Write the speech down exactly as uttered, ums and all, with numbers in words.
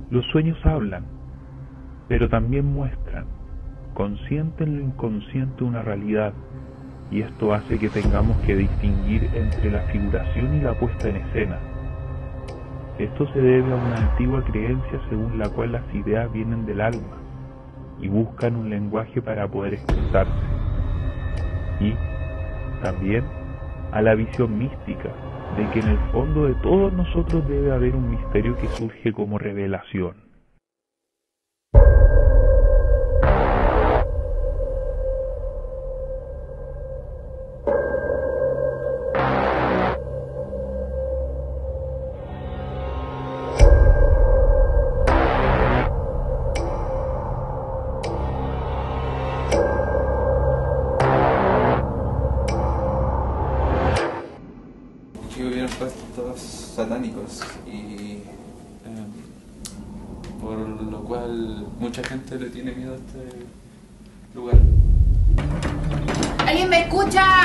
Los sueños hablan, pero también muestran, consciente en lo inconsciente, una realidad, y esto hace que tengamos que distinguir entre la figuración y la puesta en escena. Esto se debe a una antigua creencia según la cual las ideas vienen del alma y buscan un lenguaje para poder expresarse, y también a la visión mística de que en el fondo de todos nosotros debe haber un misterio que surge como revelación. Que hubieran puestos satánicos y eh, por lo cual mucha gente le tiene miedo a este lugar. ¿Alguien me escucha?